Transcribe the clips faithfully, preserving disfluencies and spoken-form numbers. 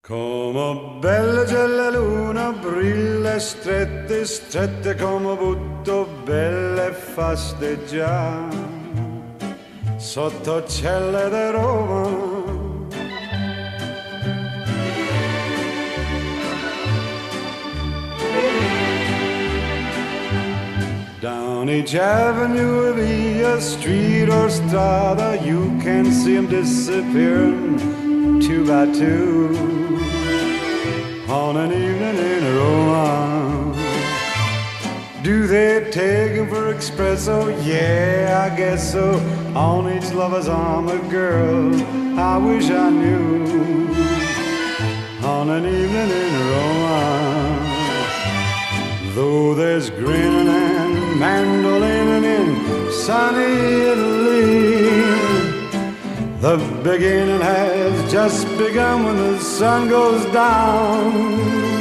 Come bella c'è la luna, brilla strette, strette come butto belle fasteggiare sotto celle di Roma. Down each avenue of via, street or strada, you can see 'em disappearing two by two on an evening in Roma. Do they take 'em for espresso? Yeah, I guess so. On each lover's arm a girl I wish I knew on an evening in Roma. Though there's grinning and mandolining in sunny Italy, the beginning has just begun when the sun goes down.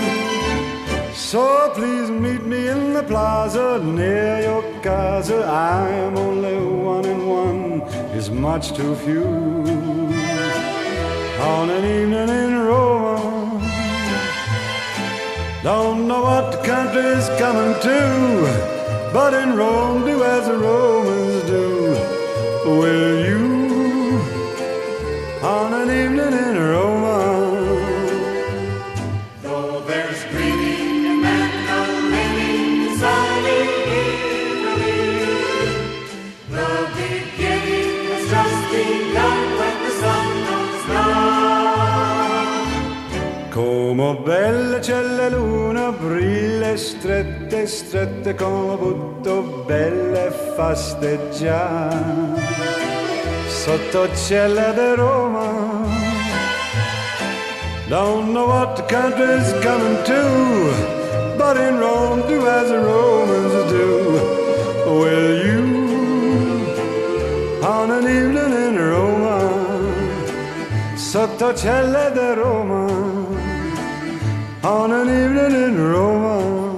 So please meet me in the plaza near your casa. I am only one and one is much too few on an evening in Roma. Don't know what the country's coming to, but in Rome do as the Romans do. Will you on an evening in Roma? Though there's greeting and mandolining in sunny Italy, the beginning has just begun when the sun goes down. Come bella c'è la luna, brilla strette, strette come butto belle fasteggiare sotto celle di Roma. Don't know what the country's coming to, but in Rome do as the Romans do. Will you on an evening in Roma, sotto celle di Roma, on an evening in Roma?